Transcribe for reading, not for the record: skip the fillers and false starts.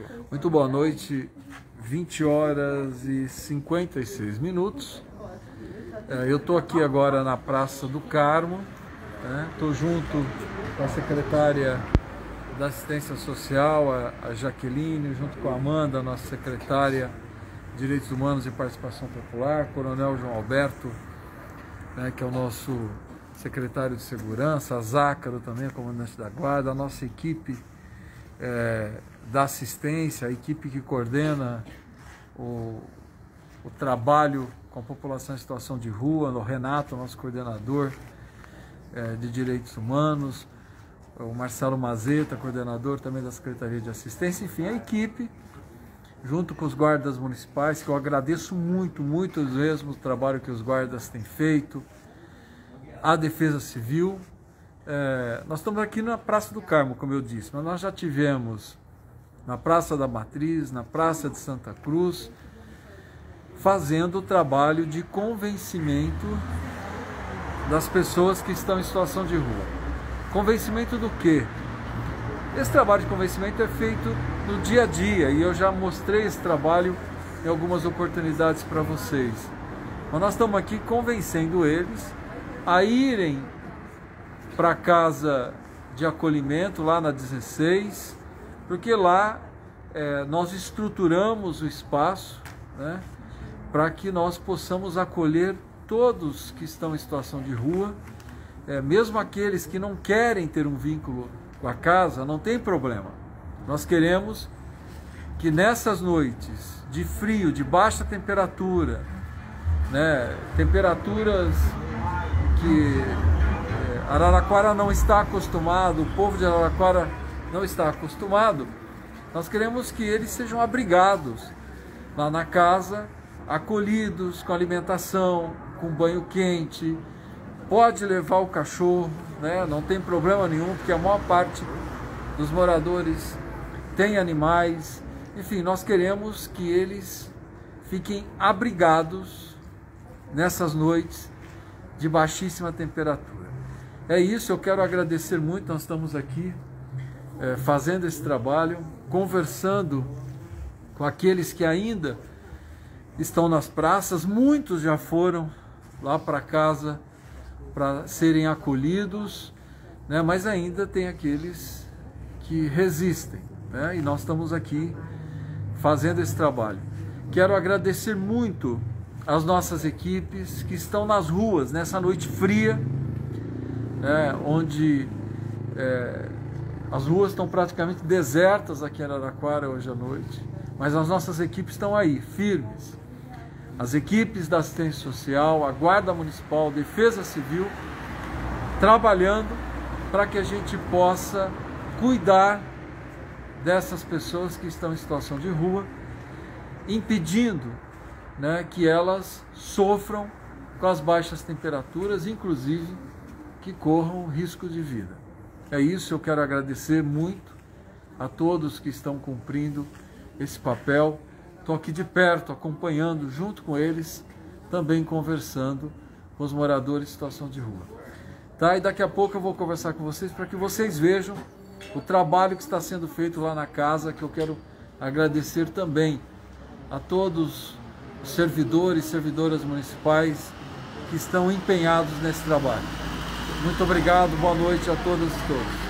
Muito boa noite, 20 horas e 56 minutos. Eu estou aqui agora na Praça do Carmo, estou junto com a secretária da Assistência Social, a Jaqueline, junto com a Amanda, nossa secretária de Direitos Humanos e Participação Popular, Coronel João Alberto, que é o nosso secretário de Segurança, a Zácaro também, comandante da Guarda, a nossa equipe da assistência, a equipe que coordena o trabalho com a população em situação de rua, o Renato, nosso coordenador de Direitos Humanos, o Marcelo Mazeta, coordenador também da Secretaria de Assistência, enfim, a equipe, junto com os guardas municipais, que eu agradeço muito mesmo o trabalho que os guardas têm feito, a Defesa Civil. Nós estamos aqui na Praça do Carmo, como eu disse, mas nós já tivemos na Praça da Matriz, na Praça de Santa Cruz, fazendo o trabalho de convencimento das pessoas que estão em situação de rua. Convencimento do quê? Esse trabalho de convencimento é feito no dia a dia e eu já mostrei esse trabalho em algumas oportunidades para vocês. Mas nós estamos aqui convencendo eles a irem para a casa de acolhimento lá na 16, porque lá nós estruturamos o espaço, para que nós possamos acolher todos que estão em situação de rua, mesmo aqueles que não querem ter um vínculo com a casa, não tem problema. Nós queremos que nessas noites de frio, de baixa temperatura, temperaturas que Araraquara não está acostumado, o povo de Araraquara não está acostumado, nós queremos que eles sejam abrigados lá na casa, acolhidos com alimentação, com banho quente, pode levar o cachorro, não tem problema nenhum, porque a maior parte dos moradores tem animais, enfim, nós queremos que eles fiquem abrigados nessas noites de baixíssima temperatura. É isso, eu quero agradecer muito, nós estamos aqui fazendo esse trabalho, conversando com aqueles que ainda estão nas praças, muitos já foram lá para casa para serem acolhidos, mas ainda tem aqueles que resistem, e nós estamos aqui fazendo esse trabalho. Quero agradecer muito as nossas equipes que estão nas ruas nessa noite fria, onde as ruas estão praticamente desertas aqui em Araraquara hoje à noite, mas as nossas equipes estão aí, firmes. As equipes da assistência social, a Guarda Municipal, Defesa Civil, trabalhando para que a gente possa cuidar dessas pessoas que estão em situação de rua, impedindo que elas sofram com as baixas temperaturas, inclusive que corram risco de vida. É isso, eu quero agradecer muito a todos que estão cumprindo esse papel. Estou aqui de perto, acompanhando junto com eles, também conversando com os moradores em situação de rua. E daqui a pouco eu vou conversar com vocês para que vocês vejam o trabalho que está sendo feito lá na casa, que eu quero agradecer também a todos os servidores e servidoras municipais que estão empenhados nesse trabalho. Muito obrigado, boa noite a todas e todos.